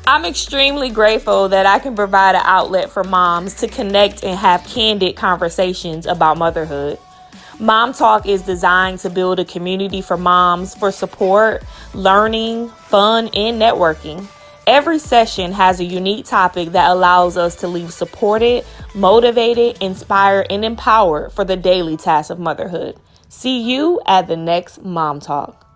I'm extremely grateful that I can provide an outlet for moms to connect and have candid conversations about motherhood. Mom Talk is designed to build a community for moms for support, learning, fun, and networking. Every session has a unique topic that allows us to leave supported, motivated, inspired, and empowered for the daily task of motherhood. See you at the next Mom Talk.